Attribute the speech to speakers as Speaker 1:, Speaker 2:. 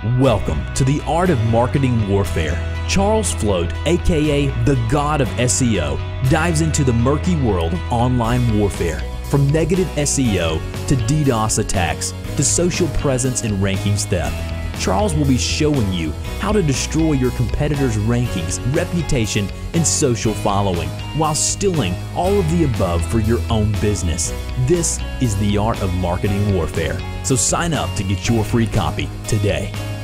Speaker 1: Welcome to the Art of Marketing Warfare. Charles Float, aka the God of SEO, dives into the murky world of online warfare. From negative SEO to DDoS attacks to social presence and rankings theft, Charles will be showing you how to destroy your competitors' rankings, reputation, and social following while stealing all of the above for your own business. This is the Art of Marketing Warfare. So sign up to get your free copy today.